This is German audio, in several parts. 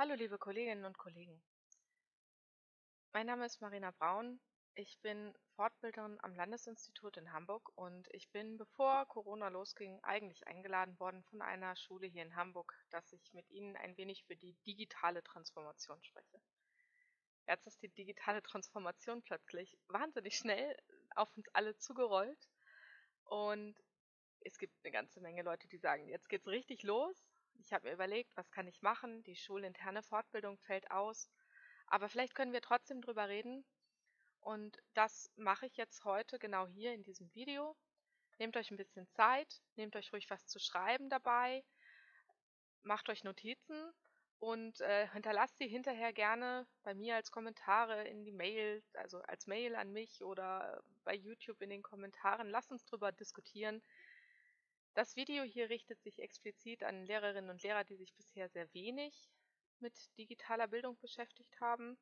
Hallo liebe Kolleginnen und Kollegen. Mein Name ist Marina Braun. Ich bin Fortbilderin am Landesinstitut in Hamburg und ich bin, bevor Corona losging, eigentlich eingeladen worden von einer Schule hier in Hamburg, dass ich mit Ihnen ein wenig über die digitale Transformation spreche. Jetzt ist die digitale Transformation plötzlich wahnsinnig schnell auf uns alle zugerollt und es gibt eine ganze Menge Leute, die sagen, jetzt geht's richtig los. Ich habe mir überlegt, was kann ich machen? Die schulinterne Fortbildung fällt aus. Aber vielleicht können wir trotzdem drüber reden. Und das mache ich jetzt heute genau hier in diesem Video. Nehmt euch ein bisschen Zeit, nehmt euch ruhig was zu schreiben dabei, macht euch Notizen und hinterlasst sie hinterher gerne bei mir als Kommentare in die Mail, also als Mail an mich oder bei YouTube in den Kommentaren. Lasst uns drüber diskutieren. Das Video hier richtet sich explizit an Lehrerinnen und Lehrer, die sich bisher sehr wenig mit digitaler Bildung beschäftigt haben,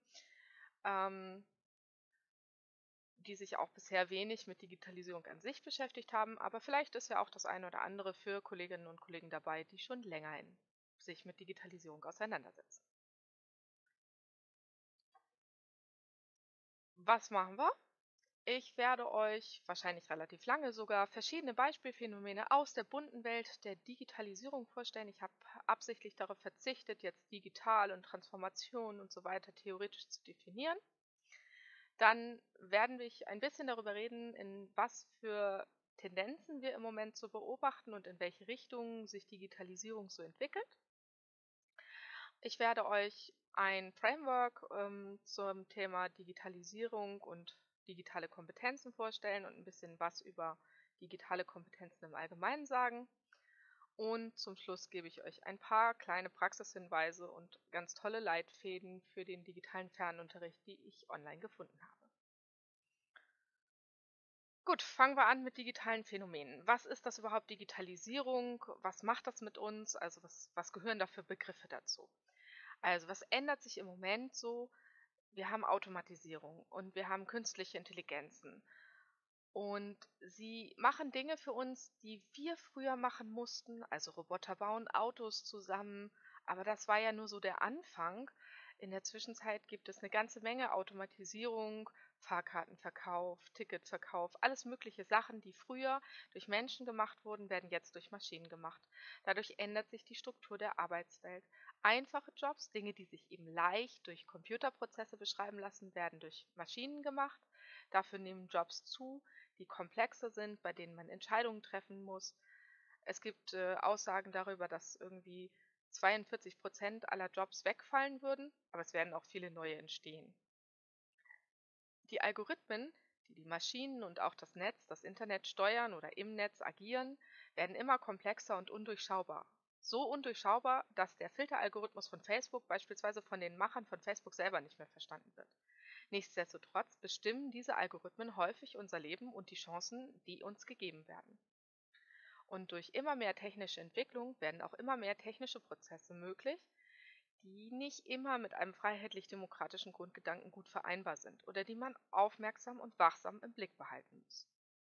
die sich auch bisher wenig mit Digitalisierung an sich beschäftigt haben, aber vielleicht ist ja auch das eine oder andere für Kolleginnen und Kollegen dabei, die schon länger sich mit Digitalisierung auseinandersetzen. Was machen wir? Ich werde euch wahrscheinlich relativ lange sogar verschiedene Beispielphänomene aus der bunten Welt der Digitalisierung vorstellen. Ich habe absichtlich darauf verzichtet, jetzt digital und Transformation und so weiter theoretisch zu definieren. Dann werden wir ein bisschen darüber reden, in was für Tendenzen wir im Moment so beobachten und in welche Richtungen sich Digitalisierung so entwickelt. Ich werde euch ein Framework zum Thema Digitalisierung und digitale Kompetenzen vorstellen und ein bisschen was über digitale Kompetenzen im Allgemeinen sagen. Und zum Schluss gebe ich euch ein paar kleine Praxishinweise und ganz tolle Leitfäden für den digitalen Fernunterricht, die ich online gefunden habe. Gut, fangen wir an mit digitalen Phänomenen. Was ist das überhaupt, Digitalisierung? Was macht das mit uns? Also was gehören da für Begriffe dazu? Also was ändert sich im Moment so? Wir haben Automatisierung und wir haben künstliche Intelligenzen. Und sie machen Dinge für uns, die wir früher machen mussten. Also Roboter bauen Autos zusammen. Aber das war ja nur so der Anfang. In der Zwischenzeit gibt es eine ganze Menge Automatisierung, Fahrkartenverkauf, Ticketverkauf, alles mögliche Sachen, die früher durch Menschen gemacht wurden, werden jetzt durch Maschinen gemacht. Dadurch ändert sich die Struktur der Arbeitswelt. Einfache Jobs, Dinge, die sich eben leicht durch Computerprozesse beschreiben lassen, werden durch Maschinen gemacht. Dafür nehmen Jobs zu, die komplexer sind, bei denen man Entscheidungen treffen muss. Es gibt Aussagen darüber, dass irgendwie 42% aller Jobs wegfallen würden, aber es werden auch viele neue entstehen. Die Algorithmen, die die Maschinen und auch das Netz, das Internet steuern oder im Netz agieren, werden immer komplexer und undurchschaubar. So undurchschaubar, dass der Filteralgorithmus von Facebook beispielsweise von den Machern von Facebook selber nicht mehr verstanden wird. Nichtsdestotrotz bestimmen diese Algorithmen häufig unser Leben und die Chancen, die uns gegeben werden. Und durch immer mehr technische Entwicklung werden auch immer mehr technische Prozesse möglich, die nicht immer mit einem freiheitlich-demokratischen Grundgedanken gut vereinbar sind oder die man aufmerksam und wachsam im Blick behalten muss.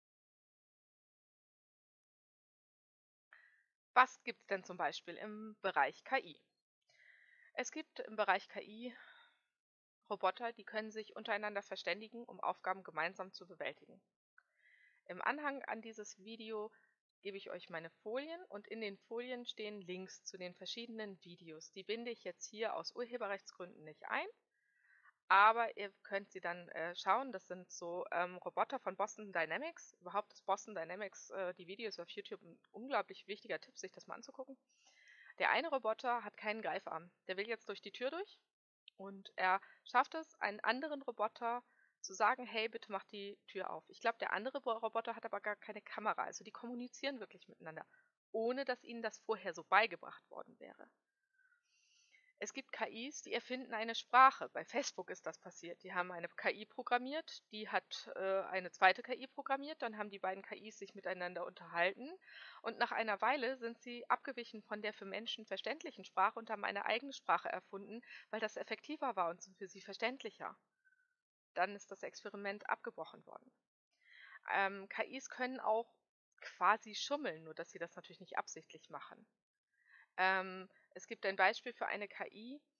Was gibt es denn zum Beispiel im Bereich KI? Es gibt im Bereich KI Roboter, die können sich untereinander verständigen, um Aufgaben gemeinsam zu bewältigen. Im Anhang an dieses Video gebe ich euch meine Folien und in den Folien stehen Links zu den verschiedenen Videos. Die binde ich jetzt hier aus Urheberrechtsgründen nicht ein, aber ihr könnt sie dann schauen. Das sind so Roboter von Boston Dynamics. Überhaupt ist Boston Dynamics, die Videos auf YouTube, ein unglaublich wichtiger Tipp, sich das mal anzugucken. Der eine Roboter hat keinen Greifarm. Der will jetzt durch die Tür durch und er schafft es, einen anderen Roboter zu sagen, hey, bitte mach die Tür auf. Ich glaube, der andere Roboter hat aber gar keine Kamera. Also die kommunizieren wirklich miteinander, ohne dass ihnen das vorher so beigebracht worden wäre. Es gibt KIs, die erfinden eine Sprache. Bei Facebook ist das passiert. Die haben eine KI programmiert, die hat eine zweite KI programmiert, dann haben die beiden KIs sich miteinander unterhalten und nach einer Weile sind sie abgewichen von der für Menschen verständlichen Sprache und haben eine eigene Sprache erfunden, weil das effektiver war und für sie verständlicher. Dann ist das Experiment abgebrochen worden. KIs können auch quasi schummeln, nur dass sie das natürlich nicht absichtlich machen. Es gibt ein Beispiel für eine KI,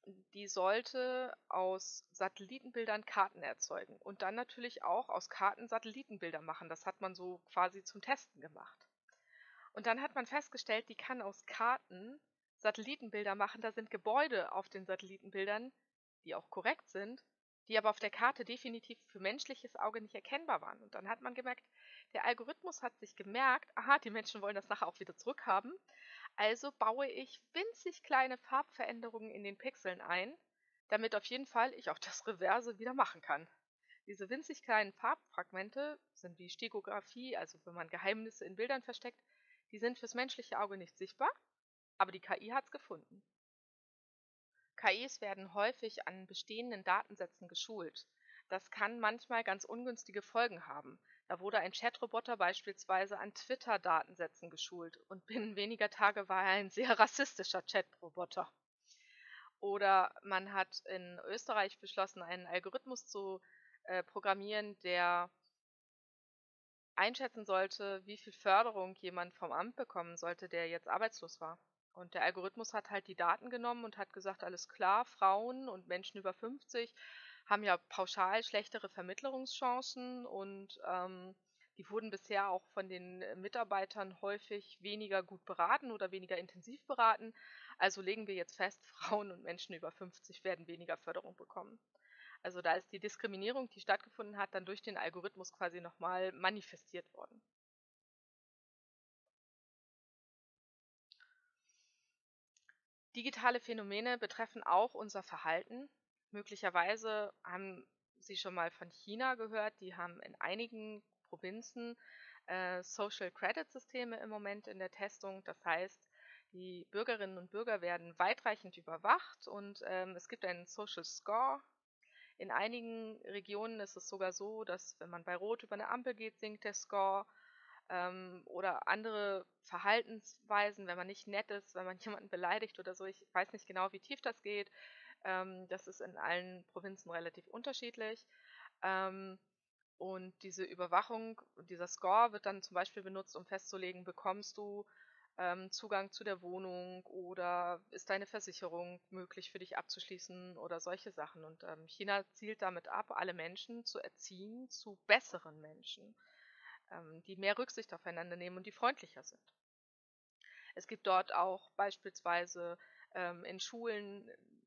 die sollte aus Satellitenbildern Karten erzeugen und dann natürlich auch aus Karten Satellitenbilder machen. Das hat man so quasi zum Testen gemacht. Und dann hat man festgestellt, die kann aus Karten Satellitenbilder machen. Da sind Gebäude auf den Satellitenbildern, die auch korrekt sind, die aber auf der Karte definitiv für menschliches Auge nicht erkennbar waren. Und dann hat man gemerkt, der Algorithmus hat sich gemerkt, aha, die Menschen wollen das nachher auch wieder zurückhaben. Also baue ich winzig kleine Farbveränderungen in den Pixeln ein, damit auf jeden Fall ich auch das Reverse wieder machen kann. Diese winzig kleinen Farbfragmente sind wie Stegografie, also wenn man Geheimnisse in Bildern versteckt, die sind fürs menschliche Auge nicht sichtbar, aber die KI hat's gefunden. KIs werden häufig an bestehenden Datensätzen geschult. Das kann manchmal ganz ungünstige Folgen haben. Da wurde ein Chatroboter beispielsweise an Twitter-Datensätzen geschult und binnen weniger Tage war er ein sehr rassistischer Chatroboter. Oder man hat in Österreich beschlossen, einen Algorithmus zu programmieren, der einschätzen sollte, wie viel Förderung jemand vom Amt bekommen sollte, der jetzt arbeitslos war. Und der Algorithmus hat halt die Daten genommen und hat gesagt, alles klar, Frauen und Menschen über 50 haben ja pauschal schlechtere Vermittlungschancen und die wurden bisher auch von den Mitarbeitern häufig weniger gut beraten oder weniger intensiv beraten. Also legen wir jetzt fest, Frauen und Menschen über 50 werden weniger Förderung bekommen. Also da ist die Diskriminierung, die stattgefunden hat, dann durch den Algorithmus quasi nochmal manifestiert worden. Digitale Phänomene betreffen auch unser Verhalten. Möglicherweise haben Sie schon mal von China gehört. Die haben in einigen Provinzen Social Credit Systeme im Moment in der Testung. Das heißt, die Bürgerinnen und Bürger werden weitreichend überwacht und es gibt einen Social Score. In einigen Regionen ist es sogar so, dass wenn man bei Rot über eine Ampel geht, sinkt der Score. Oder andere Verhaltensweisen, wenn man nicht nett ist, wenn man jemanden beleidigt oder so. Ich weiß nicht genau, wie tief das geht. Das ist in allen Provinzen relativ unterschiedlich. Ähm, und diese Überwachung, dieser Score wird dann zum Beispiel benutzt, um festzulegen, bekommst du Zugang zu der Wohnung oder ist deine Versicherung möglich für dich abzuschließen oder solche Sachen. Und China zielt damit ab, alle Menschen zu erziehen zu besseren Menschen, die mehr Rücksicht aufeinander nehmen und die freundlicher sind. Es gibt dort auch beispielsweise in Schulen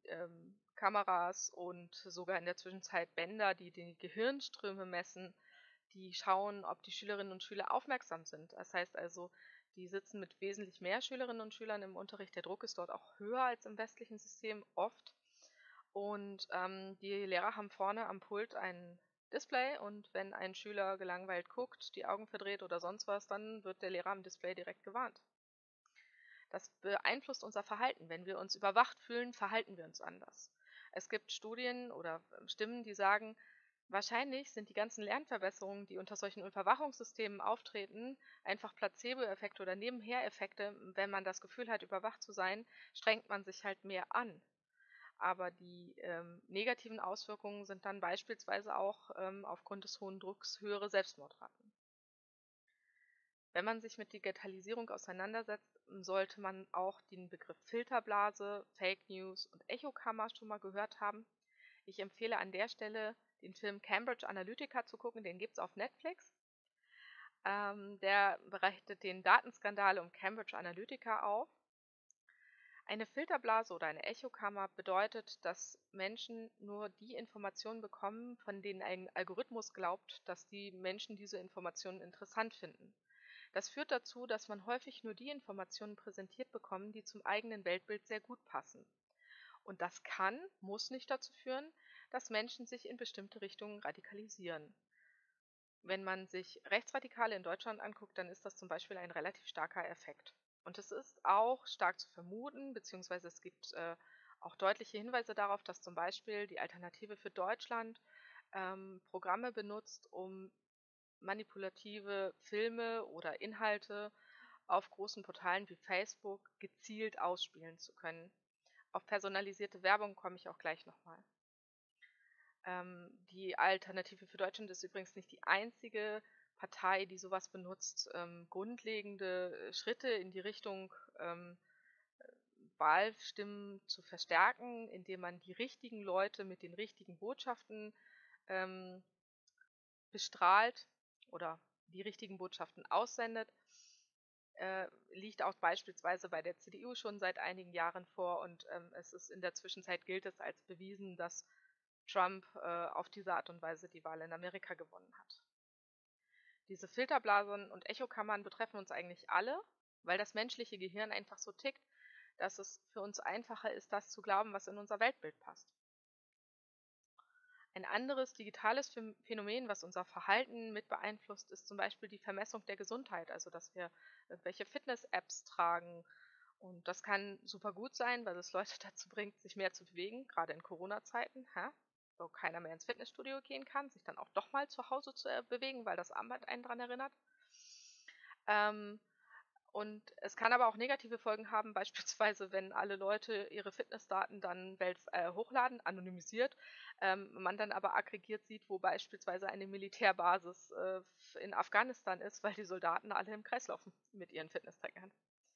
Kameras und sogar in der Zwischenzeit Bänder, die die Gehirnströme messen, die schauen, ob die Schülerinnen und Schüler aufmerksam sind. Das heißt also, die sitzen mit wesentlich mehr Schülerinnen und Schülern im Unterricht. Der Druck ist dort auch höher als im westlichen System oft. Und die Lehrer haben vorne am Pult ein Display und wenn ein Schüler gelangweilt guckt, die Augen verdreht oder sonst was, dann wird der Lehrer am Display direkt gewarnt. Das beeinflusst unser Verhalten. Wenn wir uns überwacht fühlen, verhalten wir uns anders. Es gibt Studien oder Stimmen, die sagen, wahrscheinlich sind die ganzen Lernverbesserungen, die unter solchen Überwachungssystemen auftreten, einfach Placebo-Effekte oder Nebenhereffekte. Wenn man das Gefühl hat, überwacht zu sein, strengt man sich halt mehr an. Aber die negativen Auswirkungen sind dann beispielsweise auch aufgrund des hohen Drucks höhere Selbstmordraten. Wenn man sich mit Digitalisierung auseinandersetzt, sollte man auch den Begriff Filterblase, Fake News und Echokammer schon mal gehört haben. Ich empfehle an der Stelle, den Film Cambridge Analytica zu gucken, den gibt es auf Netflix. Der bereitet den Datenskandal um Cambridge Analytica auf. Eine Filterblase oder eine Echokammer bedeutet, dass Menschen nur die Informationen bekommen, von denen ein Algorithmus glaubt, dass die Menschen diese Informationen interessant finden. Das führt dazu, dass man häufig nur die Informationen präsentiert bekommt, die zum eigenen Weltbild sehr gut passen. Und das muss nicht dazu führen, dass Menschen sich in bestimmte Richtungen radikalisieren. Wenn man sich Rechtsradikale in Deutschland anguckt, dann ist das zum Beispiel ein relativ starker Effekt. Und es ist auch stark zu vermuten, beziehungsweise es gibt auch deutliche Hinweise darauf, dass zum Beispiel die Alternative für Deutschland Programme benutzt, um manipulative Filme oder Inhalte auf großen Portalen wie Facebook gezielt ausspielen zu können. Auf personalisierte Werbung komme ich auch gleich nochmal. Die Alternative für Deutschland ist übrigens nicht die einzige Partei, die sowas benutzt. Grundlegende Schritte in die Richtung Wahlstimmen zu verstärken, indem man die richtigen Leute mit den richtigen Botschaften ähm, bestrahlt oder die richtigen Botschaften aussendet, liegt auch beispielsweise bei der CDU schon seit einigen Jahren vor und es ist in der Zwischenzeit gilt es als bewiesen, dass Trump auf diese Art und Weise die Wahl in Amerika gewonnen hat. Diese Filterblasen und Echokammern betreffen uns eigentlich alle, weil das menschliche Gehirn einfach so tickt, dass es für uns einfacher ist, das zu glauben, was in unser Weltbild passt. Ein anderes digitales Phänomen, was unser Verhalten mit beeinflusst, ist zum Beispiel die Vermessung der Gesundheit, also dass wir irgendwelche Fitness-Apps tragen. Und das kann super gut sein, weil es Leute dazu bringt, sich mehr zu bewegen, gerade in Corona-Zeiten, wo keiner mehr ins Fitnessstudio gehen kann, sich dann auch doch mal zu Hause zu bewegen, weil das Armband einen daran erinnert. Ähm, und es kann aber auch negative Folgen haben, beispielsweise wenn alle Leute ihre Fitnessdaten dann hochladen, anonymisiert, man dann aber aggregiert sieht, wo beispielsweise eine Militärbasis in Afghanistan ist, weil die Soldaten alle im Kreis laufen mit ihren Fitness-Trackern.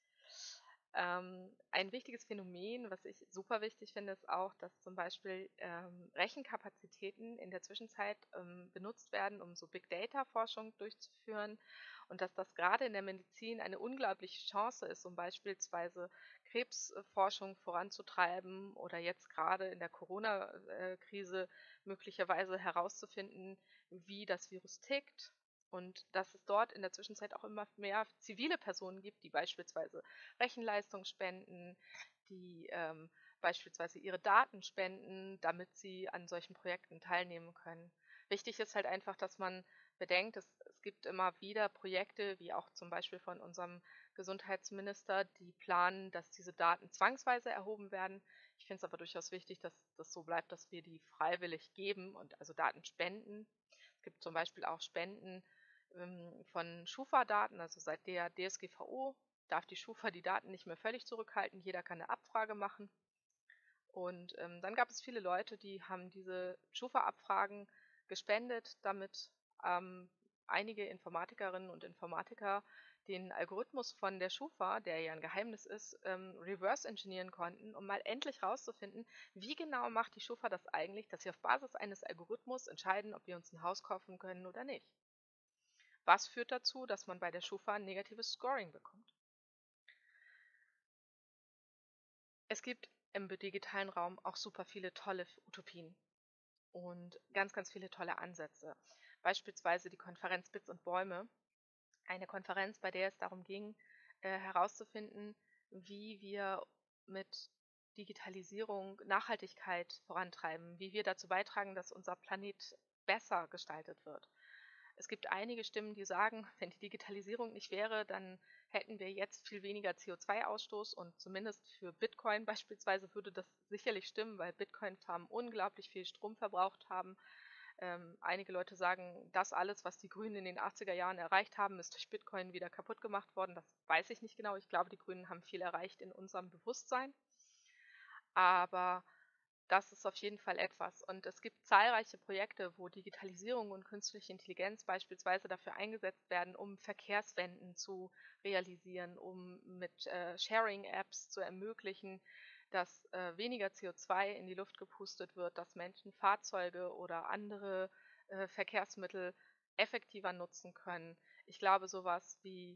Ein wichtiges Phänomen, was ich super wichtig finde, ist auch, dass zum Beispiel Rechenkapazitäten in der Zwischenzeit benutzt werden, um so Big-Data-Forschung durchzuführen und dass das gerade in der Medizin eine unglaubliche Chance ist, um beispielsweise Krebsforschung voranzutreiben oder jetzt gerade in der Corona-Krise möglicherweise herauszufinden, wie das Virus tickt. Und dass es dort in der Zwischenzeit auch immer mehr zivile Personen gibt, die beispielsweise Rechenleistung spenden, die beispielsweise ihre Daten spenden, damit sie an solchen Projekten teilnehmen können. Wichtig ist halt einfach, dass man bedenkt, es gibt immer wieder Projekte, wie auch zum Beispiel von unserem Gesundheitsminister, die planen, dass diese Daten zwangsweise erhoben werden. Ich finde es aber durchaus wichtig, dass das so bleibt, dass wir die freiwillig geben und also Daten spenden. Es gibt zum Beispiel auch Spenden von Schufa-Daten, also seit der DSGVO darf die Schufa die Daten nicht mehr völlig zurückhalten, jeder kann eine Abfrage machen. Und dann gab es viele Leute, die haben diese Schufa-Abfragen gespendet, damit einige Informatikerinnen und Informatiker den Algorithmus von der Schufa, der ja ein Geheimnis ist, reverse engineeren konnten, um mal endlich rauszufinden, wie genau macht die Schufa das eigentlich, dass sie auf Basis eines Algorithmus entscheiden, ob wir uns ein Haus kaufen können oder nicht. Was führt dazu, dass man bei der Schufa ein negatives Scoring bekommt? Es gibt im digitalen Raum auch super viele tolle Utopien und ganz, ganz viele tolle Ansätze. Beispielsweise die Konferenz Bits und Bäume. Eine Konferenz, bei der es darum ging, herauszufinden, wie wir mit Digitalisierung Nachhaltigkeit vorantreiben, wie wir dazu beitragen, dass unser Planet besser gestaltet wird. Es gibt einige Stimmen, die sagen, wenn die Digitalisierung nicht wäre, dann hätten wir jetzt viel weniger CO2-Ausstoß und zumindest für Bitcoin beispielsweise würde das sicherlich stimmen, weil Bitcoin-Farmen unglaublich viel Strom verbraucht haben. Einige Leute sagen, das alles, was die Grünen in den 80er Jahren erreicht haben, ist durch Bitcoin wieder kaputt gemacht worden. Das weiß ich nicht genau. Ich glaube, die Grünen haben viel erreicht in unserem Bewusstsein. Aber das ist auf jeden Fall etwas. Und es gibt zahlreiche Projekte, wo Digitalisierung und künstliche Intelligenz beispielsweise dafür eingesetzt werden, um Verkehrswenden zu realisieren, um mit Sharing-Apps zu ermöglichen, dass weniger CO2 in die Luft gepustet wird, dass Menschen Fahrzeuge oder andere Verkehrsmittel effektiver nutzen können. Ich glaube, sowas wie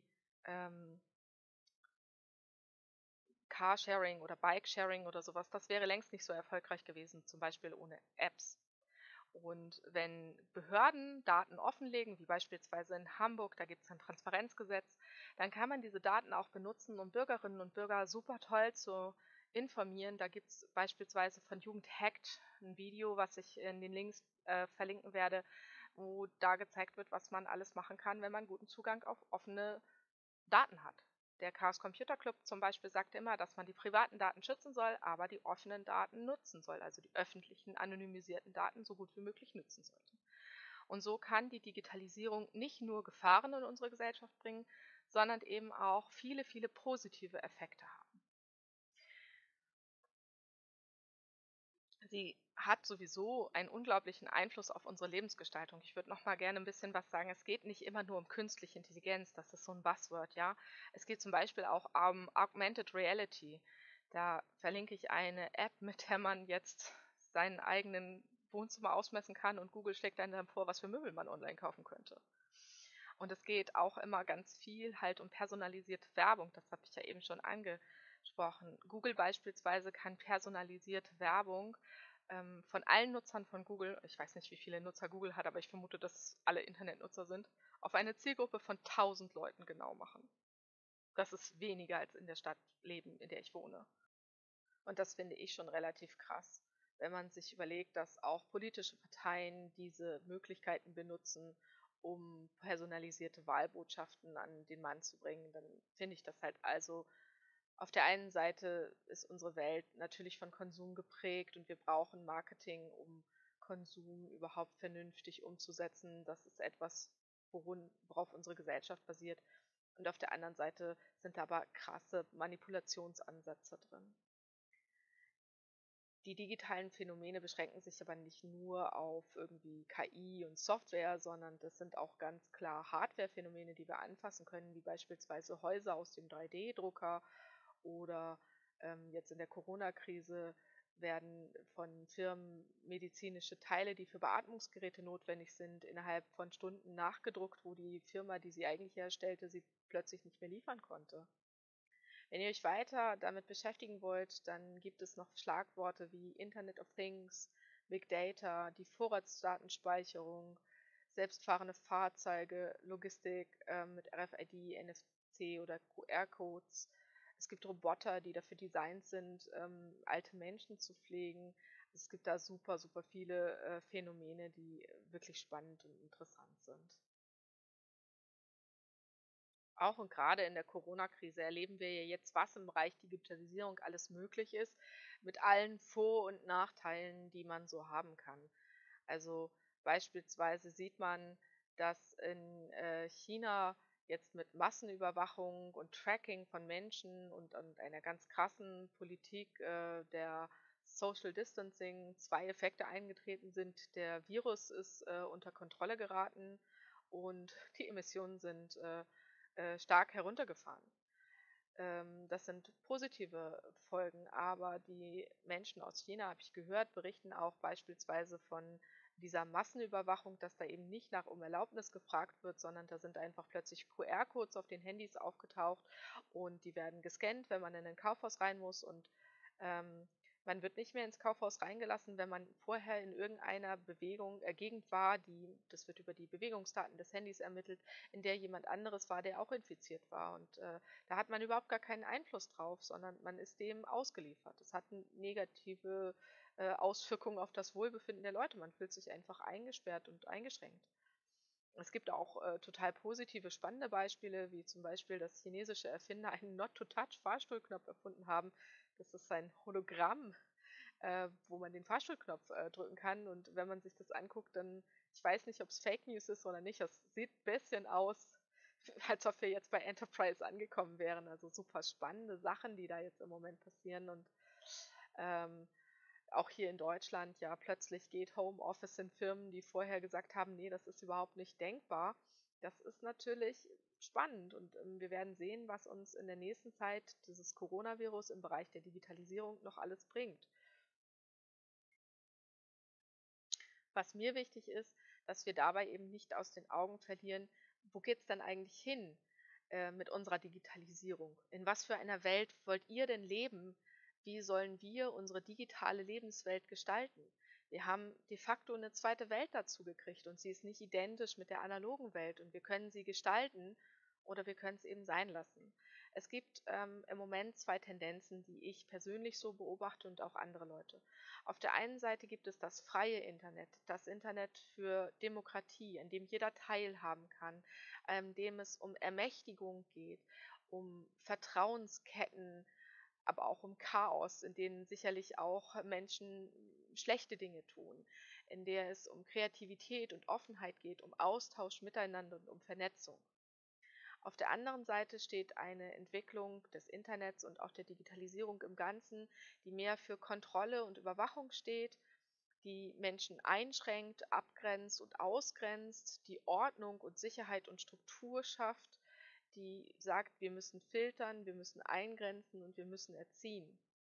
Carsharing oder Bikesharing oder sowas, das wäre längst nicht so erfolgreich gewesen, zum Beispiel ohne Apps. Und wenn Behörden Daten offenlegen, wie beispielsweise in Hamburg, da gibt es ein Transparenzgesetz, dann kann man diese Daten auch benutzen, um Bürgerinnen und Bürger super toll zu informieren. Da gibt es beispielsweise von Jugend Hackt ein Video, was ich in den Links verlinken werde, wo da gezeigt wird, was man alles machen kann, wenn man guten Zugang auf offene Daten hat. Der Chaos Computer Club zum Beispiel sagt immer, dass man die privaten Daten schützen soll, aber die offenen Daten nutzen soll, also die öffentlichen, anonymisierten Daten so gut wie möglich nutzen sollte. Und so kann die Digitalisierung nicht nur Gefahren in unsere Gesellschaft bringen, sondern eben auch viele, viele positive Effekte haben. Sie hat sowieso einen unglaublichen Einfluss auf unsere Lebensgestaltung. Ich würde noch mal gerne ein bisschen was sagen. Es geht nicht immer nur um künstliche Intelligenz, das ist so ein Buzzword, ja. Es geht zum Beispiel auch um Augmented Reality. Da verlinke ich eine App, mit der man jetzt seinen eigenen Wohnzimmer ausmessen kann und Google schlägt einem dann vor, was für Möbel man online kaufen könnte. Und es geht auch immer ganz viel halt um personalisierte Werbung, das habe ich ja eben schon angesprochen. Google beispielsweise kann personalisierte Werbung von allen Nutzern von Google, ich weiß nicht, wie viele Nutzer Google hat, aber ich vermute, dass es alle Internetnutzer sind, auf eine Zielgruppe von 1000 Leuten genau machen. Das ist weniger als in der Stadt leben, in der ich wohne. Und das finde ich schon relativ krass, wenn man sich überlegt, dass auch politische Parteien diese Möglichkeiten benutzen, um personalisierte Wahlbotschaften an den Mann zu bringen, dann finde ich das halt also auf der einen Seite ist unsere Welt natürlich von Konsum geprägt und wir brauchen Marketing, um Konsum überhaupt vernünftig umzusetzen. Das ist etwas, worauf unsere Gesellschaft basiert. Und auf der anderen Seite sind da aber krasse Manipulationsansätze drin. Die digitalen Phänomene beschränken sich aber nicht nur auf irgendwie KI und Software, sondern das sind auch ganz klar Hardware-Phänomene, die wir anfassen können, wie beispielsweise Häuser aus dem 3D-Drucker oder jetzt in der Corona-Krise werden von Firmen medizinische Teile, die für Beatmungsgeräte notwendig sind, innerhalb von Stunden nachgedruckt, wo die Firma, die sie eigentlich herstellte, sie plötzlich nicht mehr liefern konnte. Wenn ihr euch weiter damit beschäftigen wollt, dann gibt es noch Schlagworte wie Internet of Things, Big Data, die Vorratsdatenspeicherung, selbstfahrende Fahrzeuge, Logistik mit RFID, NFC oder QR-Codes. Es gibt Roboter, die dafür designt sind, alte Menschen zu pflegen. Es gibt da super, super viele Phänomene, die wirklich spannend und interessant sind. Auch und gerade in der Corona-Krise erleben wir ja jetzt, was im Bereich Digitalisierung alles möglich ist, mit allen Vor- und Nachteilen, die man so haben kann. Also beispielsweise sieht man, dass in China jetzt mit Massenüberwachung und Tracking von Menschen und einer ganz krassen Politik der Social Distancing zwei Effekte eingetreten sind. Der Virus ist unter Kontrolle geraten und die Emissionen sind stark heruntergefahren. Das sind positive Folgen, aber die Menschen aus China, habe ich gehört, berichten auch beispielsweise von dieser Massenüberwachung, dass da eben nicht nach um Erlaubnis gefragt wird, sondern da sind einfach plötzlich QR-Codes auf den Handys aufgetaucht und die werden gescannt, wenn man in ein Kaufhaus rein muss und ähm, man wird nicht mehr ins Kaufhaus reingelassen, wenn man vorher in irgendeiner Gegend war, das wird über die Bewegungsdaten des Handys ermittelt, in der jemand anderes war, der auch infiziert war. Und da hat man überhaupt gar keinen Einfluss drauf, sondern man ist dem ausgeliefert. Das hat negative Auswirkungen auf das Wohlbefinden der Leute. Man fühlt sich einfach eingesperrt und eingeschränkt. Es gibt auch total positive, spannende Beispiele, wie zum Beispiel, dass chinesische Erfinder einen Not-to-Touch-Fahrstuhlknopf erfunden haben. Das ist ein Hologramm, wo man den Fahrstuhlknopf drücken kann. Und wenn man sich das anguckt, dann, ich weiß nicht, ob es Fake News ist oder nicht, es sieht ein bisschen aus, als ob wir jetzt bei Enterprise angekommen wären. Also super spannende Sachen, die da jetzt im Moment passieren. Und ähm, auch hier in Deutschland, ja, plötzlich geht Homeoffice in Firmen, die vorher gesagt haben, nee, das ist überhaupt nicht denkbar. Das ist natürlich spannend und wir werden sehen, was uns in der nächsten Zeit dieses Coronavirus im Bereich der Digitalisierung noch alles bringt. Was mir wichtig ist, dass wir dabei eben nicht aus den Augen verlieren, wo geht es denn eigentlich hin mit unserer Digitalisierung? In was für einer Welt wollt ihr denn leben? Wie sollen wir unsere digitale Lebenswelt gestalten? Wir haben de facto eine zweite Welt dazu gekriegt und sie ist nicht identisch mit der analogen Welt und wir können sie gestalten oder wir können es eben sein lassen. Es gibt im Moment zwei Tendenzen, die ich persönlich so beobachte und auch andere Leute. Auf der einen Seite gibt es das freie Internet, das Internet für Demokratie, in dem jeder teilhaben kann, in dem es um Ermächtigung geht, um Vertrauensketten, aber auch um Chaos, in denen sicherlich auch Menschen schlechte Dinge tun, in der es um Kreativität und Offenheit geht, um Austausch miteinander und um Vernetzung. Auf der anderen Seite steht eine Entwicklung des Internets und auch der Digitalisierung im Ganzen, die mehr für Kontrolle und Überwachung steht, die Menschen einschränkt, abgrenzt und ausgrenzt, die Ordnung und Sicherheit und Struktur schafft, die sagt, wir müssen filtern, wir müssen eingrenzen und wir müssen erziehen.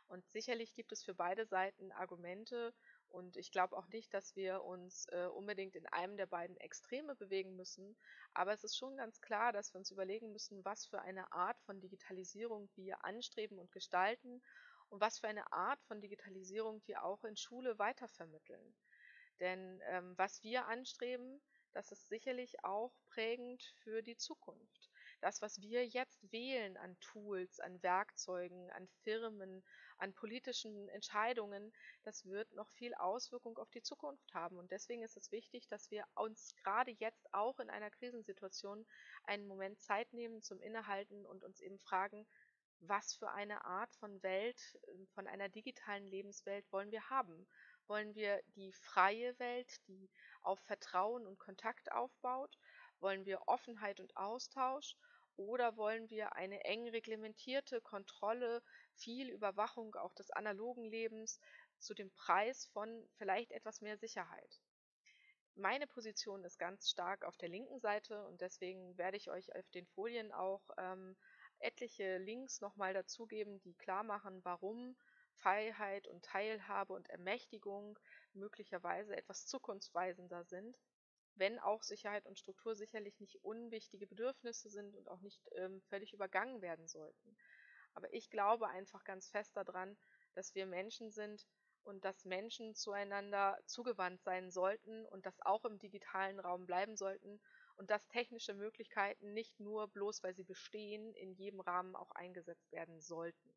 Und sicherlich gibt es für beide Seiten Argumente und ich glaube auch nicht, dass wir uns unbedingt in einem der beiden Extreme bewegen müssen. Aber es ist schon ganz klar, dass wir uns überlegen müssen, was für eine Art von Digitalisierung wir anstreben und gestalten und was für eine Art von Digitalisierung wir auch in Schule weitervermitteln. Denn was wir anstreben, das ist sicherlich auch prägend für die Zukunft. Das, was wir jetzt wählen an Tools, an Werkzeugen, an Firmen, an politischen Entscheidungen, das wird noch viel Auswirkung auf die Zukunft haben. Und deswegen ist es wichtig, dass wir uns gerade jetzt auch in einer Krisensituation einen Moment Zeit nehmen zum Innehalten und uns eben fragen, was für eine Art von Welt, von einer digitalen Lebenswelt wollen wir haben? Wollen wir die freie Welt, die auf Vertrauen und Kontakt aufbaut? Wollen wir Offenheit und Austausch? Oder wollen wir eine eng reglementierte Kontrolle, viel Überwachung auch des analogen Lebens zu dem Preis von vielleicht etwas mehr Sicherheit? Meine Position ist ganz stark auf der linken Seite und deswegen werde ich euch auf den Folien auch etliche Links nochmal dazugeben, die klar machen, warum Freiheit und Teilhabe und Ermächtigung möglicherweise etwas zukunftsweisender sind, wenn auch Sicherheit und Struktur sicherlich nicht unwichtige Bedürfnisse sind und auch nicht völlig übergangen werden sollten. Aber ich glaube einfach ganz fest daran, dass wir Menschen sind und dass Menschen zueinander zugewandt sein sollten und das auch im digitalen Raum bleiben sollten und dass technische Möglichkeiten nicht nur bloß, weil sie bestehen, in jedem Rahmen auch eingesetzt werden sollten.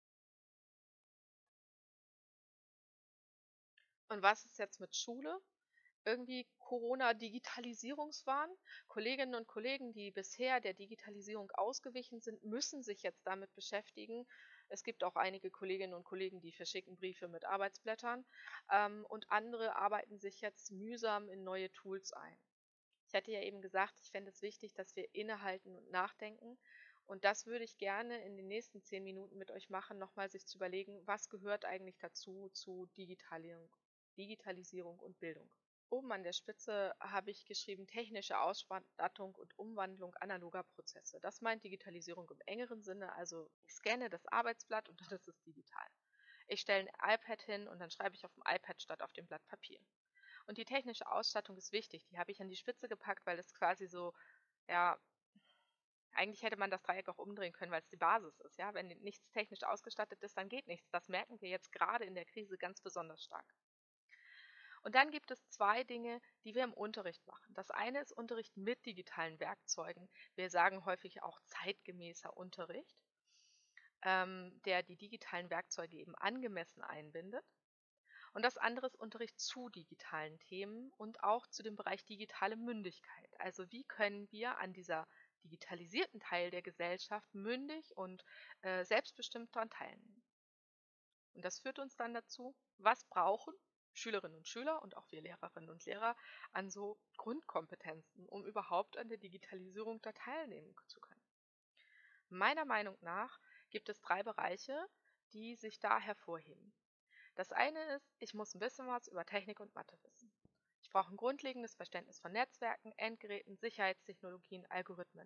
Und was ist jetzt mit Schule? Irgendwie Corona-Digitalisierungswahn. Kolleginnen und Kollegen, die bisher der Digitalisierung ausgewichen sind, müssen sich jetzt damit beschäftigen. Es gibt auch einige Kolleginnen und Kollegen, die verschicken Briefe mit Arbeitsblättern, und andere arbeiten sich jetzt mühsam in neue Tools ein. Ich hatte ja eben gesagt, ich fände es wichtig, dass wir innehalten und nachdenken. Und das würde ich gerne in den nächsten 10 Minuten mit euch machen, nochmal sich zu überlegen, was gehört eigentlich dazu zu Digitalisierung und Bildung. Oben an der Spitze habe ich geschrieben technische Ausstattung und Umwandlung analoger Prozesse. Das meint Digitalisierung im engeren Sinne, also ich scanne das Arbeitsblatt und dann ist es digital. Ich stelle ein iPad hin und dann schreibe ich auf dem iPad statt auf dem Blatt Papier. Und die technische Ausstattung ist wichtig, die habe ich an die Spitze gepackt, weil es quasi so, ja, eigentlich hätte man das Dreieck auch umdrehen können, weil es die Basis ist, ja. Wenn nichts technisch ausgestattet ist, dann geht nichts. Das merken wir jetzt gerade in der Krise ganz besonders stark. Und dann gibt es 2 Dinge, die wir im Unterricht machen. Das eine ist Unterricht mit digitalen Werkzeugen. Wir sagen häufig auch zeitgemäßer Unterricht, der die digitalen Werkzeuge eben angemessen einbindet. Und das andere ist Unterricht zu digitalen Themen und auch zu dem Bereich digitale Mündigkeit. Also wie können wir an dieser digitalisierten Teil der Gesellschaft mündig und selbstbestimmt daran teilnehmen. Und das führt uns dann dazu, was brauchen Schülerinnen und Schüler und auch wir Lehrerinnen und Lehrer an so Grundkompetenzen, um überhaupt an der Digitalisierung da teilnehmen zu können. Meiner Meinung nach gibt es 3 Bereiche, die sich da hervorheben. Das eine ist, ich muss ein bisschen was über Technik und Mathe wissen. Ich brauche ein grundlegendes Verständnis von Netzwerken, Endgeräten, Sicherheitstechnologien, Algorithmen.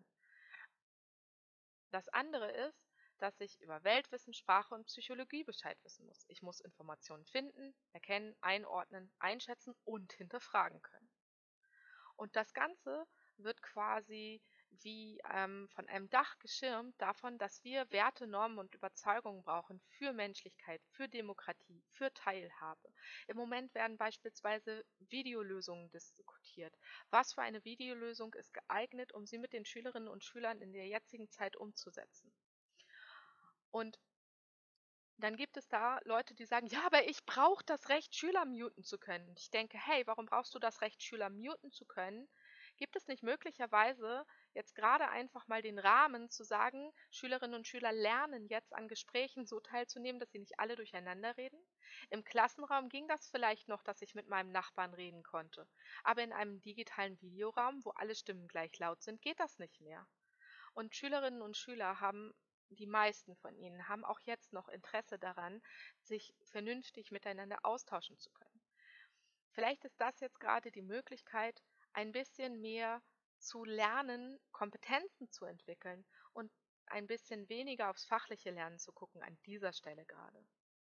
Das andere ist, dass ich über Weltwissen, Sprache und Psychologie Bescheid wissen muss. Ich muss Informationen finden, erkennen, einordnen, einschätzen und hinterfragen können. Und das Ganze wird quasi wie von einem Dach geschirmt davon, dass wir Werte, Normen und Überzeugungen brauchen für Menschlichkeit, für Demokratie, für Teilhabe. Im Moment werden beispielsweise Videolösungen diskutiert. Was für eine Videolösung ist geeignet, um sie mit den Schülerinnen und Schülern in der jetzigen Zeit umzusetzen? Und dann gibt es da Leute, die sagen, ja, aber ich brauche das Recht, Schüler muten zu können. Ich denke, hey, warum brauchst du das Recht, Schüler muten zu können? Gibt es nicht möglicherweise jetzt gerade einfach mal den Rahmen zu sagen, Schülerinnen und Schüler lernen jetzt an Gesprächen so teilzunehmen, dass sie nicht alle durcheinander reden? Im Klassenraum ging das vielleicht noch, dass ich mit meinem Nachbarn reden konnte. Aber in einem digitalen Videoraum, wo alle Stimmen gleich laut sind, geht das nicht mehr. Und Schülerinnen und Schüler haben, die meisten von ihnen, haben auch jetzt noch Interesse daran, sich vernünftig miteinander austauschen zu können. Vielleicht ist das jetzt gerade die Möglichkeit, ein bisschen mehr zu lernen, Kompetenzen zu entwickeln und ein bisschen weniger aufs fachliche Lernen zu gucken an dieser Stelle gerade.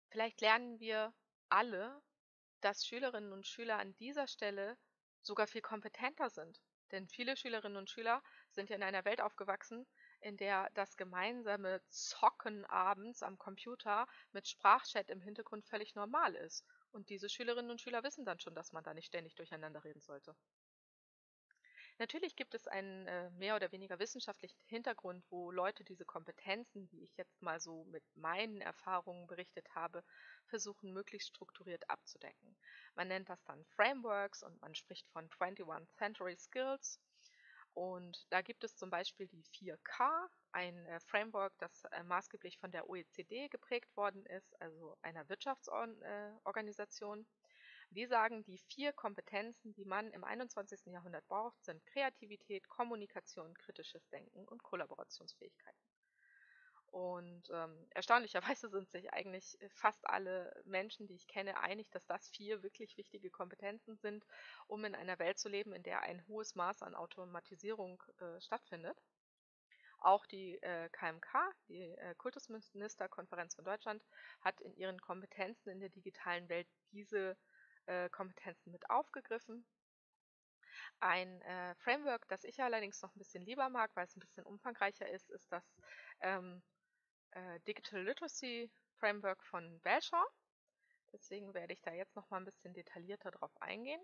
Vielleicht lernen wir alle, dass Schülerinnen und Schüler an dieser Stelle sogar viel kompetenter sind. Denn viele Schülerinnen und Schüler sind ja in einer Welt aufgewachsen, in der das gemeinsame Zocken abends am Computer mit Sprachchat im Hintergrund völlig normal ist. Und diese Schülerinnen und Schüler wissen dann schon, dass man da nicht ständig durcheinander reden sollte. Natürlich gibt es einen mehr oder weniger wissenschaftlichen Hintergrund, wo Leute diese Kompetenzen, die ich jetzt mal so mit meinen Erfahrungen berichtet habe, versuchen möglichst strukturiert abzudecken. Man nennt das dann Frameworks und man spricht von 21st Century Skills. Und da gibt es zum Beispiel die 4K, ein Framework, das maßgeblich von der OECD geprägt worden ist, also einer Wirtschaftsorganisation. Die sagen, die 4 Kompetenzen, die man im 21. Jahrhundert braucht, sind Kreativität, Kommunikation, kritisches Denken und Kollaborationsfähigkeit. Und erstaunlicherweise sind sich eigentlich fast alle Menschen, die ich kenne, einig, dass das 4 wirklich wichtige Kompetenzen sind, um in einer Welt zu leben, in der ein hohes Maß an Automatisierung stattfindet. Auch die KMK, die Kultusministerkonferenz von Deutschland, hat in ihren Kompetenzen in der digitalen Welt diese Kompetenzen mit aufgegriffen. Ein Framework, das ich allerdings noch ein bisschen lieber mag, weil es ein bisschen umfangreicher ist, ist das ähm, Digital Literacy Framework von Belshore. Deswegen werde ich da jetzt noch mal ein bisschen detaillierter drauf eingehen.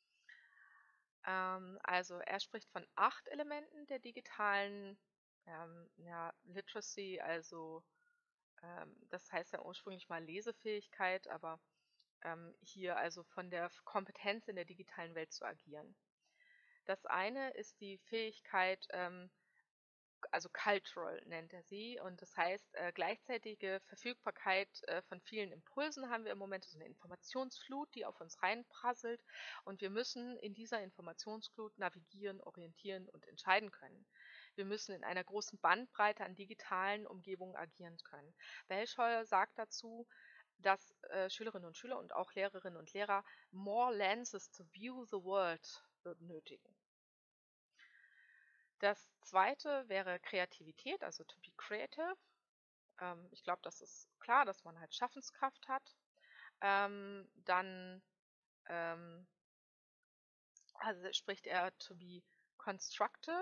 Also er spricht von 8 Elementen der digitalen Literacy, also das heißt ja ursprünglich mal Lesefähigkeit, aber hier also von der Kompetenz in der digitalen Welt zu agieren. Das eine ist die Fähigkeit, also cultural nennt er sie, und das heißt gleichzeitige Verfügbarkeit von vielen Impulsen haben wir im Moment, so eine Informationsflut, die auf uns reinprasselt, und wir müssen in dieser Informationsflut navigieren, orientieren und entscheiden können. Wir müssen in einer großen Bandbreite an digitalen Umgebungen agieren können. Belscheuer sagt dazu, dass Schülerinnen und Schüler und auch Lehrerinnen und Lehrer more lenses to view the world benötigen. Das zweite wäre Kreativität, also to be creative. Ich glaube, das ist klar, dass man halt Schaffenskraft hat. Dann also spricht er to be constructive,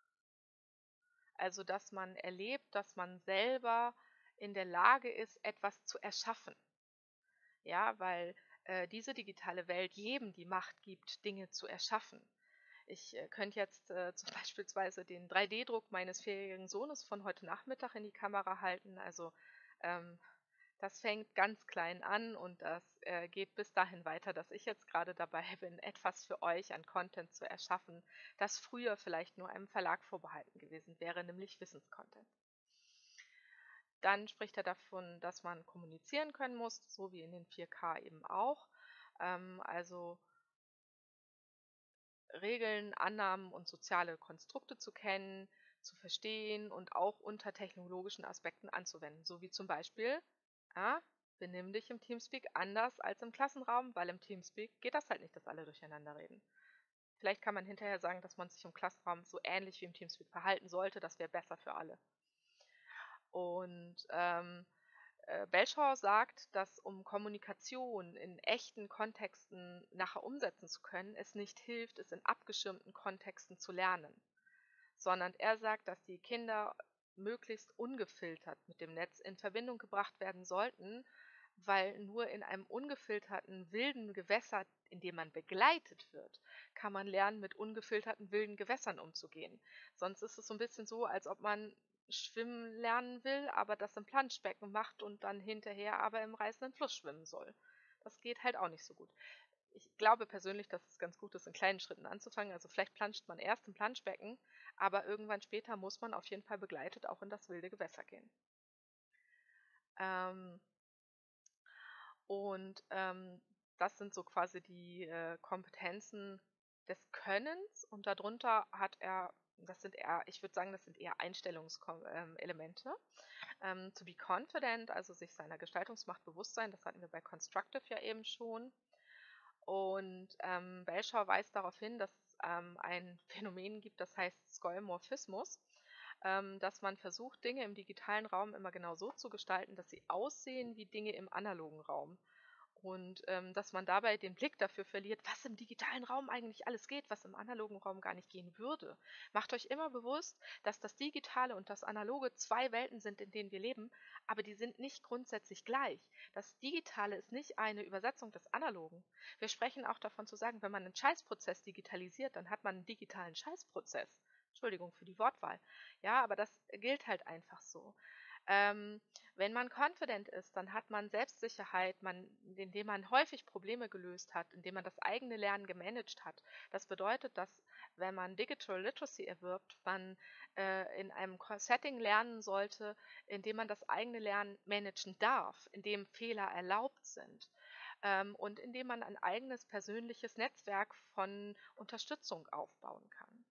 also dass man erlebt, dass man selber in der Lage ist, etwas zu erschaffen. Ja, weil diese digitale Welt jedem die Macht gibt, Dinge zu erschaffen. Ich könnte jetzt beispielsweise den 3D-Druck meines 4-jährigen Sohnes von heute Nachmittag in die Kamera halten. Also ähm, das fängt ganz klein an und das geht bis dahin weiter, dass ich jetzt gerade dabei bin, etwas für euch an Content zu erschaffen, das früher vielleicht nur einem Verlag vorbehalten gewesen wäre, nämlich Wissenscontent. Dann spricht er davon, dass man kommunizieren können muss, so wie in den 4K eben auch. Also Regeln, Annahmen und soziale Konstrukte zu kennen, zu verstehen und auch unter technologischen Aspekten anzuwenden, so wie zum Beispiel, ja, benimm dich im Teamspeak anders als im Klassenraum, weil im Teamspeak geht das halt nicht, dass alle durcheinander reden. Vielleicht kann man hinterher sagen, dass man sich im Klassenraum so ähnlich wie im Teamspeak verhalten sollte, das wäre besser für alle. Und Belschauer sagt, dass um Kommunikation in echten Kontexten nachher umsetzen zu können, es nicht hilft, es in abgeschirmten Kontexten zu lernen, sondern er sagt, dass die Kinder möglichst ungefiltert mit dem Netz in Verbindung gebracht werden sollten, weil nur in einem ungefilterten wilden Gewässer, in dem man begleitet wird, kann man lernen, mit ungefilterten wilden Gewässern umzugehen. Sonst ist es so ein bisschen so, als ob man schwimmen lernen will, aber das im Planschbecken macht und dann hinterher aber im reißenden Fluss schwimmen soll. Das geht halt auch nicht so gut. Ich glaube persönlich, dass es ganz gut ist, in kleinen Schritten anzufangen. Also vielleicht planscht man erst im Planschbecken, aber irgendwann später muss man auf jeden Fall begleitet auch in das wilde Gewässer gehen. Ähm, und das sind so quasi die Kompetenzen des Könnens, und darunter hat er, das sind eher, ich würde sagen, das sind eher Einstellungselemente. To be confident, also sich seiner Gestaltungsmacht bewusst sein, das hatten wir bei Constructive ja eben schon. Und Belschauer weist darauf hin, dass es ein Phänomen gibt, das heißt Skeuomorphismus. dass man versucht, Dinge im digitalen Raum immer genau so zu gestalten, dass sie aussehen wie Dinge im analogen Raum. Und dass man dabei den Blick dafür verliert, was im digitalen Raum eigentlich alles geht, was im analogen Raum gar nicht gehen würde. Macht euch immer bewusst, dass das Digitale und das Analoge zwei Welten sind, in denen wir leben, aber die sind nicht grundsätzlich gleich. Das Digitale ist nicht eine Übersetzung des Analogen. Wir sprechen auch davon zu sagen, wenn man einen Scheißprozess digitalisiert, dann hat man einen digitalen Scheißprozess. Entschuldigung für die Wortwahl. Ja, aber das gilt halt einfach so. Ähm, Wenn man confident ist, dann hat man Selbstsicherheit, indem man häufig Probleme gelöst hat, indem man das eigene Lernen gemanagt hat. Das bedeutet, dass wenn man Digital Literacy erwirbt, man in einem Setting lernen sollte, in dem man das eigene Lernen managen darf, in dem Fehler erlaubt sind und in dem man ein eigenes persönliches Netzwerk von Unterstützung aufbauen kann.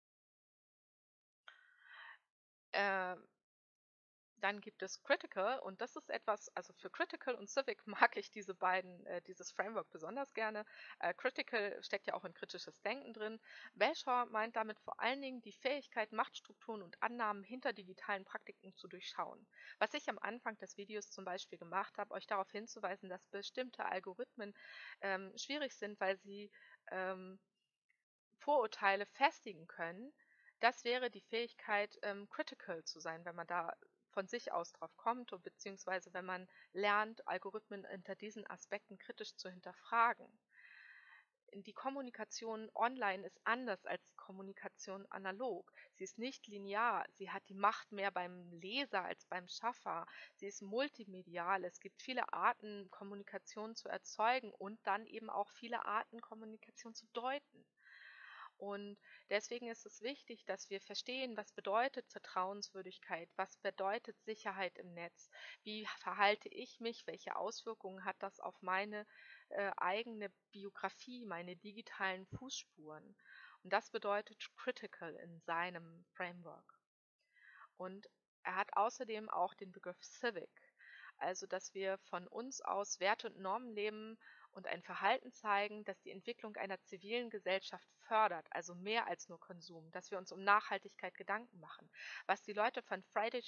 Ähm, Dann gibt es Critical und das ist etwas, also für Critical und Civic mag ich dieses Framework besonders gerne. Critical steckt ja auch in kritisches Denken drin. Belshaw meint damit vor allen Dingen die Fähigkeit, Machtstrukturen und Annahmen hinter digitalen Praktiken zu durchschauen. Was ich am Anfang des Videos zum Beispiel gemacht habe, euch darauf hinzuweisen, dass bestimmte Algorithmen schwierig sind, weil sie ähm, Vorurteile festigen können, das wäre die Fähigkeit, critical zu sein, wenn man da von sich aus drauf kommt und beziehungsweise wenn man lernt, Algorithmen unter diesen Aspekten kritisch zu hinterfragen. Die Kommunikation online ist anders als die Kommunikation analog. Sie ist nicht linear, sie hat die Macht mehr beim Leser als beim Schaffer. Sie ist multimedial. Es gibt viele Arten, Kommunikation zu erzeugen und dann eben auch viele Arten, Kommunikation zu deuten. Und deswegen ist es wichtig, dass wir verstehen, was bedeutet Vertrauenswürdigkeit, was bedeutet Sicherheit im Netz, wie verhalte ich mich, welche Auswirkungen hat das auf meine eigene Biografie, meine digitalen Fußspuren. Und das bedeutet critical in seinem Framework. Und er hat außerdem auch den Begriff Civic, also dass wir von uns aus Werte und Normen leben und ein Verhalten zeigen, das die Entwicklung einer zivilen Gesellschaft fördert, also mehr als nur Konsum, dass wir uns um Nachhaltigkeit Gedanken machen. Was die Leute von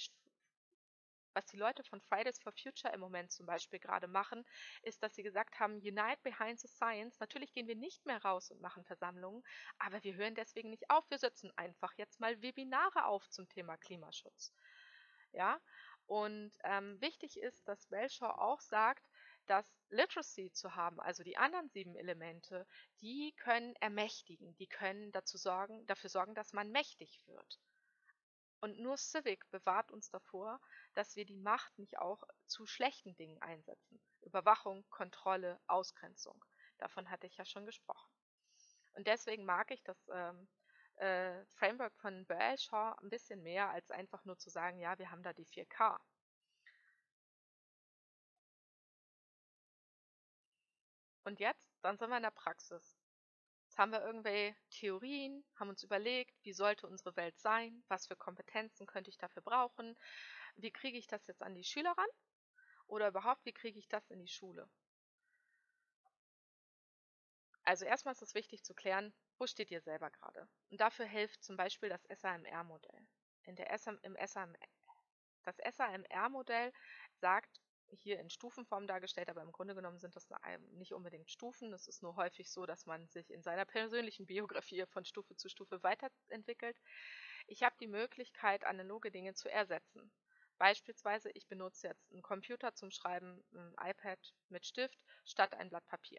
Fridays for Future im Moment zum Beispiel gerade machen, ist, dass sie gesagt haben, Unite behind the science. Natürlich gehen wir nicht mehr raus und machen Versammlungen, aber wir hören deswegen nicht auf. Wir setzen einfach jetzt mal Webinare auf zum Thema Klimaschutz. Ja, und wichtig ist, dass Belshaw auch sagt, dass Literacy zu haben, also die anderen 7 Elemente, die können ermächtigen, die können dafür sorgen, dass man mächtig wird. Und nur Civic bewahrt uns davor, dass wir die Macht nicht auch zu schlechten Dingen einsetzen. Überwachung, Kontrolle, Ausgrenzung. Davon hatte ich ja schon gesprochen. Und deswegen mag ich das Framework von Belshaw ein bisschen mehr, als einfach nur zu sagen, ja, wir haben da die 4K. Und jetzt, dann sind wir in der Praxis. Jetzt haben wir irgendwelche Theorien, haben uns überlegt, wie sollte unsere Welt sein, was für Kompetenzen könnte ich dafür brauchen, wie kriege ich das jetzt an die Schüler ran oder überhaupt, wie kriege ich das in die Schule. Also erstmal ist es wichtig zu klären, wo steht ihr selber gerade. Und dafür hilft zum Beispiel das SAMR-Modell. Das SAMR-Modell sagt, hier in Stufenform dargestellt, aber im Grunde genommen sind das nicht unbedingt Stufen. Es ist nur häufig so, dass man sich in seiner persönlichen Biografie von Stufe zu Stufe weiterentwickelt. Ich habe die Möglichkeit, analoge Dinge zu ersetzen. Beispielsweise, ich benutze jetzt einen Computer zum Schreiben, ein iPad mit Stift statt ein Blatt Papier.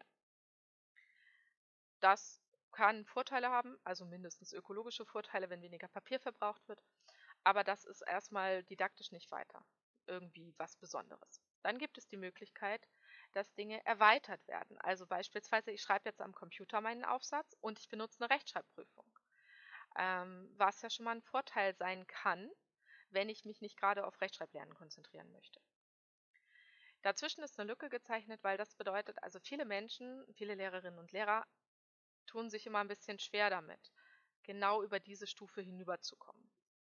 Das kann Vorteile haben, also mindestens ökologische Vorteile, wenn weniger Papier verbraucht wird. Aber das ist erstmal didaktisch nicht weiter irgendwie was Besonderes. Dann gibt es die Möglichkeit, dass Dinge erweitert werden. Also beispielsweise, ich schreibe jetzt am Computer meinen Aufsatz und ich benutze eine Rechtschreibprüfung. Was ja schon mal ein Vorteil sein kann, wenn ich mich nicht gerade auf Rechtschreiblernen konzentrieren möchte. Dazwischen ist eine Lücke gezeichnet, weil das bedeutet, also viele Menschen, viele Lehrerinnen und Lehrer tun sich immer ein bisschen schwer damit, genau über diese Stufe hinüberzukommen.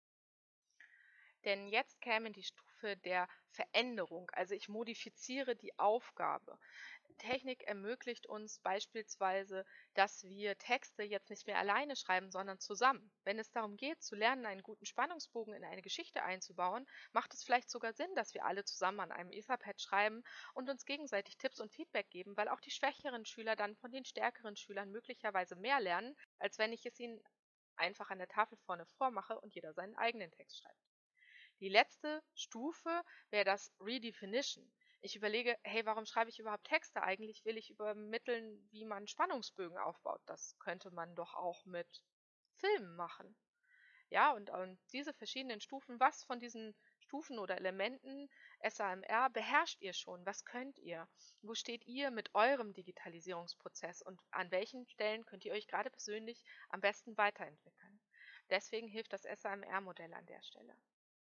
Denn jetzt käme die Stufe der Veränderung, also ich modifiziere die Aufgabe. Technik ermöglicht uns beispielsweise, dass wir Texte jetzt nicht mehr alleine schreiben, sondern zusammen. Wenn es darum geht, zu lernen, einen guten Spannungsbogen in eine Geschichte einzubauen, macht es vielleicht sogar Sinn, dass wir alle zusammen an einem Etherpad schreiben und uns gegenseitig Tipps und Feedback geben, weil auch die schwächeren Schüler dann von den stärkeren Schülern möglicherweise mehr lernen, als wenn ich es ihnen einfach an der Tafel vorne vormache und jeder seinen eigenen Text schreibt. Die letzte Stufe wäre das Redefinition. Ich überlege, hey, warum schreibe ich überhaupt Texte? Eigentlich will ich übermitteln, wie man Spannungsbögen aufbaut. Das könnte man doch auch mit Filmen machen. Ja, und diese verschiedenen Stufen, was von diesen Stufen oder Elementen SAMR beherrscht ihr schon? Was könnt ihr? Wo steht ihr mit eurem Digitalisierungsprozess und an welchen Stellen könnt ihr euch gerade persönlich am besten weiterentwickeln? Deswegen hilft das SAMR-Modell an der Stelle.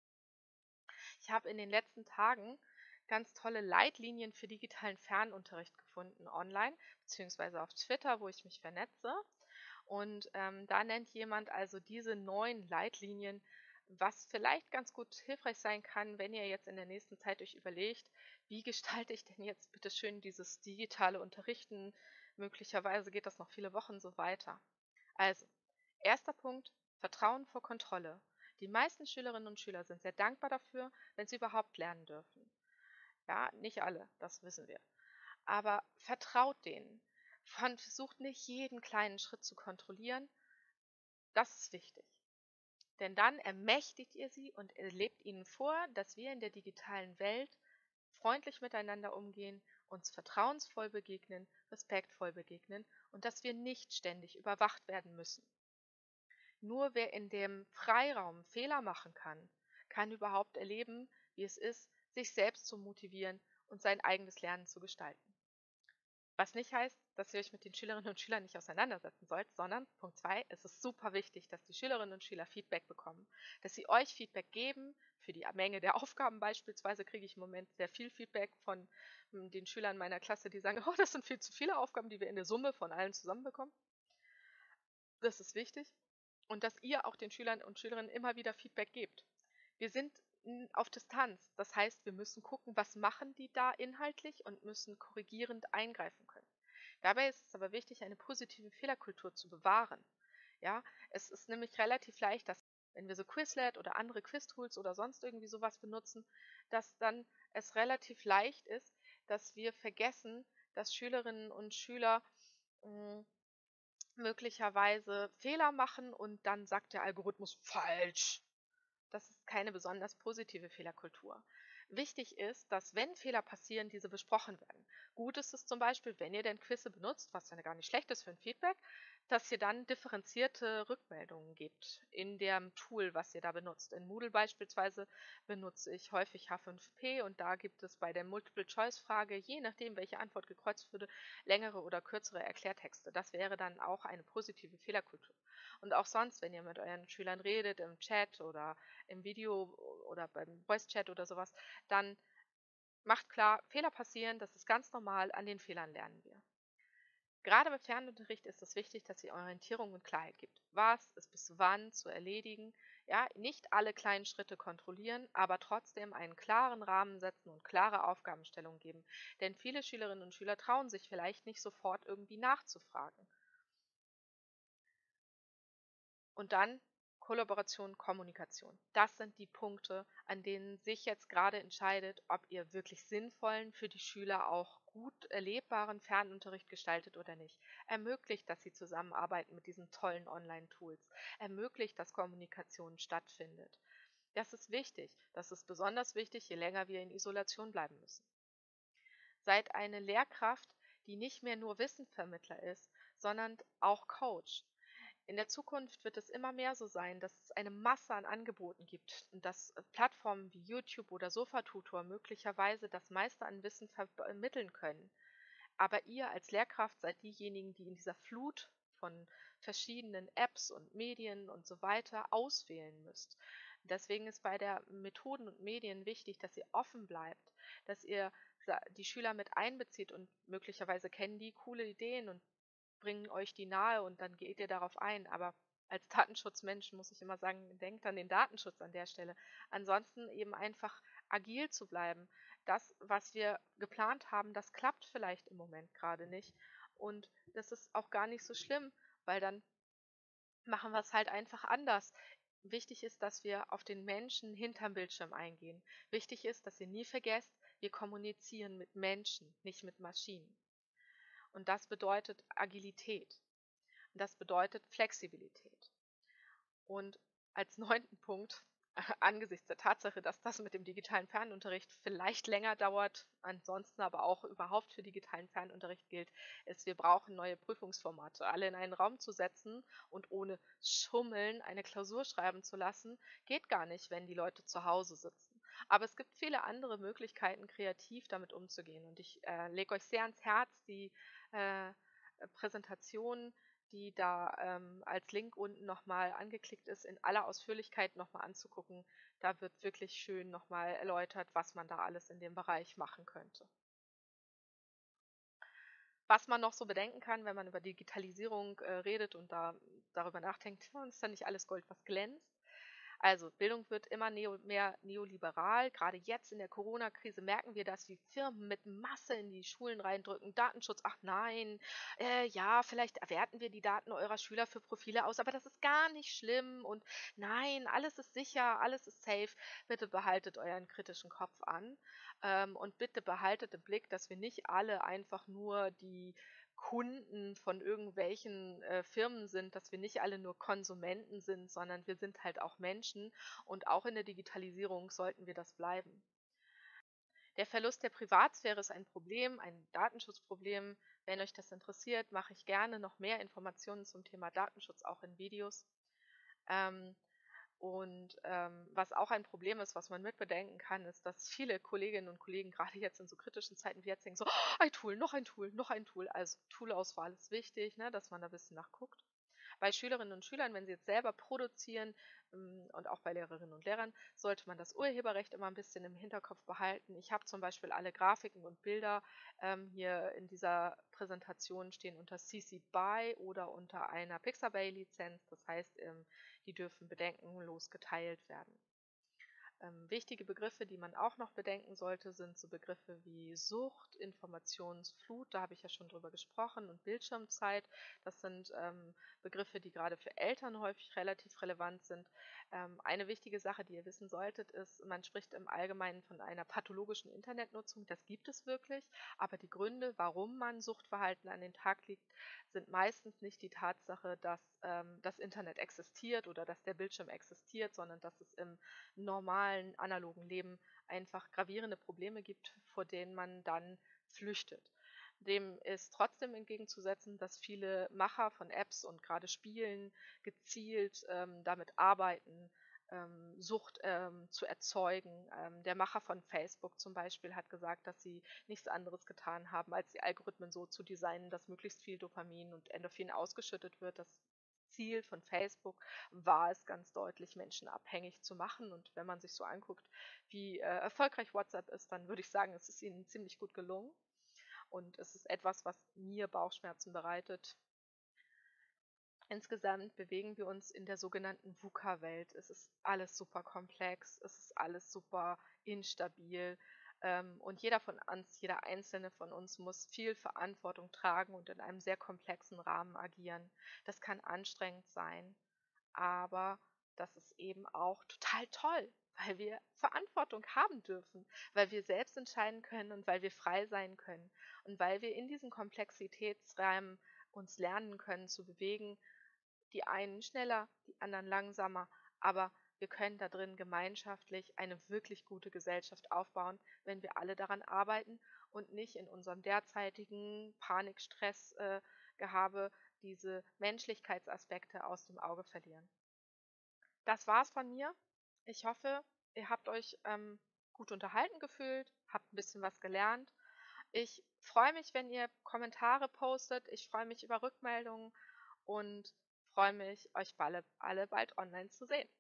Ich habe in den letzten Tagen ganz tolle Leitlinien für digitalen Fernunterricht gefunden online, beziehungsweise auf Twitter, wo ich mich vernetze. Und da nennt jemand also diese 9 Leitlinien, was vielleicht ganz gut hilfreich sein kann, wenn ihr jetzt in der nächsten Zeit euch überlegt, wie gestalte ich denn jetzt bitte schön dieses digitale Unterrichten? Möglicherweise geht das noch viele Wochen so weiter. Also, erster Punkt, Vertrauen vor Kontrolle. Die meisten Schülerinnen und Schüler sind sehr dankbar dafür, wenn sie überhaupt lernen dürfen. Ja, nicht alle, das wissen wir. Aber vertraut denen. Versucht nicht jeden kleinen Schritt zu kontrollieren. Das ist wichtig. Denn dann ermächtigt ihr sie und lebt ihnen vor, dass wir in der digitalen Welt freundlich miteinander umgehen, uns vertrauensvoll begegnen, respektvoll begegnen und dass wir nicht ständig überwacht werden müssen. Nur wer in dem Freiraum Fehler machen kann, kann überhaupt erleben, wie es ist, sich selbst zu motivieren und sein eigenes Lernen zu gestalten. Was nicht heißt, dass ihr euch mit den Schülerinnen und Schülern nicht auseinandersetzen sollt, sondern Punkt 2, es ist super wichtig, dass die Schülerinnen und Schüler Feedback bekommen, dass sie euch Feedback geben. Für die Menge der Aufgaben beispielsweise kriege ich im Moment sehr viel Feedback von den Schülern meiner Klasse, die sagen, oh, das sind viel zu viele Aufgaben, die wir in der Summe von allen zusammen bekommen. Das ist wichtig. Und dass ihr auch den Schülern und Schülerinnen immer wieder Feedback gebt. Wir sind auf Distanz. Das heißt, wir müssen gucken, was machen die da inhaltlich und müssen korrigierend eingreifen können. Dabei ist es aber wichtig, eine positive Fehlerkultur zu bewahren. Ja, es ist nämlich relativ leicht, dass wenn wir so Quizlet oder andere Quiz-Tools oder sonst irgendwie sowas benutzen, dass dann es relativ leicht ist, dass wir vergessen, dass Schülerinnen und Schüler mh, möglicherweise Fehler machen und dann sagt der Algorithmus falsch. Das ist keine besonders positive Fehlerkultur. Wichtig ist, dass, wenn Fehler passieren, diese besprochen werden. Gut ist es zum Beispiel, wenn ihr denn Quizze benutzt, was ja gar nicht schlecht ist für ein Feedback, dass ihr dann differenzierte Rückmeldungen gebt in dem Tool, was ihr da benutzt. In Moodle beispielsweise benutze ich häufig H5P und da gibt es bei der Multiple-Choice-Frage, je nachdem, welche Antwort gekreuzt würde, längere oder kürzere Erklärtexte. Das wäre dann auch eine positive Fehlerkultur. Und auch sonst, wenn ihr mit euren Schülern redet, im Chat oder im Video oder beim Voice-Chat oder sowas, dann macht klar, Fehler passieren, das ist ganz normal, an den Fehlern lernen wir. Gerade bei Fernunterricht ist es wichtig, dass ihr Orientierung und Klarheit gibt. Was ist bis wann zu erledigen? Ja, nicht alle kleinen Schritte kontrollieren, aber trotzdem einen klaren Rahmen setzen und klare Aufgabenstellungen geben. Denn viele Schülerinnen und Schüler trauen sich vielleicht nicht sofort irgendwie nachzufragen. Und dann Kollaboration, Kommunikation. Das sind die Punkte, an denen sich jetzt gerade entscheidet, ob ihr wirklich sinnvollen, für die Schüler auch gut erlebbaren Fernunterricht gestaltet oder nicht. Ermöglicht, dass sie zusammenarbeiten mit diesen tollen Online-Tools. Ermöglicht, dass Kommunikation stattfindet. Das ist wichtig. Das ist besonders wichtig, je länger wir in Isolation bleiben müssen. Seid eine Lehrkraft, die nicht mehr nur Wissensvermittler ist, sondern auch Coach. In der Zukunft wird es immer mehr so sein, dass es eine Masse an Angeboten gibt und dass Plattformen wie YouTube oder Sofatutor möglicherweise das meiste an Wissen vermitteln können. Aber ihr als Lehrkraft seid diejenigen, die in dieser Flut von verschiedenen Apps und Medien und so weiter auswählen müsst. Deswegen ist bei der Methoden und Medien wichtig, dass ihr offen bleibt, dass ihr die Schüler mit einbezieht und möglicherweise kennen die coole Ideen und bringen euch die nahe und dann geht ihr darauf ein. Aber als Datenschutzmensch muss ich immer sagen, denkt an den Datenschutz an der Stelle. Ansonsten eben einfach agil zu bleiben, das, was wir geplant haben, das klappt vielleicht im Moment gerade nicht. Und das ist auch gar nicht so schlimm, weil dann machen wir es halt einfach anders. Wichtig ist, dass wir auf den Menschen hinterm Bildschirm eingehen. Wichtig ist, dass ihr nie vergesst, wir kommunizieren mit Menschen, nicht mit Maschinen. Und das bedeutet Agilität. Und das bedeutet Flexibilität. Und als 9. Punkt, angesichts der Tatsache, dass das mit dem digitalen Fernunterricht vielleicht länger dauert, ansonsten aber auch überhaupt für digitalen Fernunterricht gilt, ist, wir brauchen neue Prüfungsformate. Alle in einen Raum zu setzen und ohne Schummeln eine Klausur schreiben zu lassen, geht gar nicht, wenn die Leute zu Hause sitzen. Aber es gibt viele andere Möglichkeiten, kreativ damit umzugehen. Und ich lege euch sehr ans Herz, die äh, Präsentation, die da als Link unten nochmal angeklickt ist, in aller Ausführlichkeit nochmal anzugucken. Da wird wirklich schön nochmal erläutert, was man da alles in dem Bereich machen könnte. Was man noch so bedenken kann, wenn man über Digitalisierung redet und darüber nachdenkt, ist ja nicht alles Gold, was glänzt. Also Bildung wird immer mehr neoliberal. Gerade jetzt in der Corona-Krise merken wir das, wie Firmen mit Masse in die Schulen reindrücken. Datenschutz, ach nein, ja, vielleicht werten wir die Daten eurer Schüler für Profile aus, aber das ist gar nicht schlimm und nein, alles ist sicher, alles ist safe. Bitte behaltet euren kritischen Kopf an und bitte behaltet im Blick, dass wir nicht alle einfach nur die Kunden von irgendwelchen Firmen sind, dass wir nicht alle nur Konsumenten sind, sondern wir sind halt auch Menschen und auch in der Digitalisierung sollten wir das bleiben. Der Verlust der Privatsphäre ist ein Problem, ein Datenschutzproblem. Wenn euch das interessiert, mache ich gerne noch mehr Informationen zum Thema Datenschutz auch in Videos. Ähm, was auch ein Problem ist, was man mitbedenken kann, ist, dass viele Kolleginnen und Kollegen gerade jetzt in so kritischen Zeiten wie jetzt denken so: "Oh, ein Tool, noch ein Tool, noch ein Tool." Also Toolauswahl ist wichtig, ne, dass man da ein bisschen nachguckt. Bei Schülerinnen und Schülern, wenn sie jetzt selber produzieren, und auch bei Lehrerinnen und Lehrern, sollte man das Urheberrecht immer ein bisschen im Hinterkopf behalten. Ich habe zum Beispiel alle Grafiken und Bilder hier in dieser Präsentation stehen unter CC BY oder unter einer Pixabay-Lizenz. Das heißt, die dürfen bedenkenlos geteilt werden. Wichtige Begriffe, die man auch noch bedenken sollte, sind so Begriffe wie Sucht, Informationsflut, da habe ich ja schon drüber gesprochen, und Bildschirmzeit. Das sind Begriffe, die gerade für Eltern häufig relativ relevant sind. Eine wichtige Sache, die ihr wissen solltet, ist, man spricht im Allgemeinen von einer pathologischen Internetnutzung. Das gibt es wirklich, aber die Gründe, warum man Suchtverhalten an den Tag legt, sind meistens nicht die Tatsache, dass das Internet existiert oder dass der Bildschirm existiert, sondern dass es im normalen analogen Leben einfach gravierende Probleme gibt, vor denen man dann flüchtet. Dem ist trotzdem entgegenzusetzen, dass viele Macher von Apps und gerade Spielen gezielt damit arbeiten, Sucht zu erzeugen. Der Macher von Facebook zum Beispiel hat gesagt, dass sie nichts anderes getan haben, als die Algorithmen so zu designen, dass möglichst viel Dopamin und Endorphin ausgeschüttet wird. Das Ziel von Facebook war es ganz deutlich, Menschen abhängig zu machen. Und wenn man sich so anguckt, wie erfolgreich WhatsApp ist, dann würde ich sagen, es ist ihnen ziemlich gut gelungen. Und es ist etwas, was mir Bauchschmerzen bereitet. Insgesamt bewegen wir uns in der sogenannten VUCA-Welt. Es ist alles super komplex, es ist alles super instabil. Und jeder von uns, jeder einzelne von uns muss viel Verantwortung tragen und in einem sehr komplexen Rahmen agieren. Das kann anstrengend sein, aber das ist eben auch total toll, weil wir Verantwortung haben dürfen, weil wir selbst entscheiden können und weil wir frei sein können und weil wir in diesen Komplexitätsräumen uns lernen können zu bewegen, die einen schneller, die anderen langsamer, aber wir können da drin gemeinschaftlich eine wirklich gute Gesellschaft aufbauen, wenn wir alle daran arbeiten und nicht in unserem derzeitigen Panik-Stress-Gehabe diese Menschlichkeitsaspekte aus dem Auge verlieren. Das war's von mir. Ich hoffe, ihr habt euch gut unterhalten gefühlt, habt ein bisschen was gelernt. Ich freue mich, wenn ihr Kommentare postet. Ich freue mich über Rückmeldungen und freue mich, euch alle bald online zu sehen.